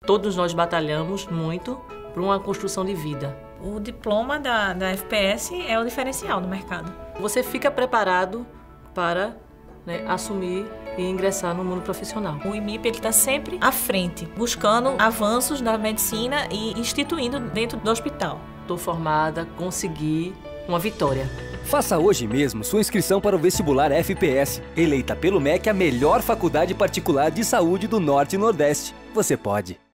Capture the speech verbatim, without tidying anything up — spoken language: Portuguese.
Todos nós batalhamos muito por uma construção de vida. O diploma da, da F P S é o diferencial no mercado. Você fica preparado para, né, assumir e ingressar no mundo profissional. O I M I P está sempre à frente, buscando avanços na medicina e instituindo dentro do hospital. Estou formada, consegui uma vitória. Faça hoje mesmo sua inscrição para o vestibular F P S, eleita pelo M E C a melhor faculdade particular de saúde do Norte e Nordeste. Você pode.